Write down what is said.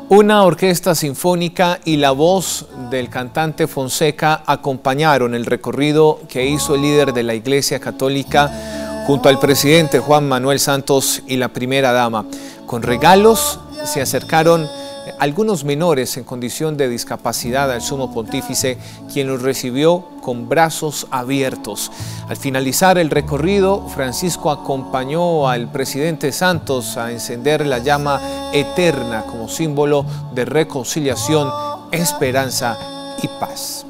Una orquesta sinfónica y la voz del cantante Fonseca acompañaron el recorrido que hizo el líder de la Iglesia Católica junto al presidente Juan Manuel Santos y la primera dama. Con regalos se acercaron algunos menores en condición de discapacidad al sumo pontífice, quien los recibió con brazos abiertos. Al finalizar el recorrido, Francisco acompañó al presidente Santos a encender la llama eterna como símbolo de reconciliación, esperanza y paz.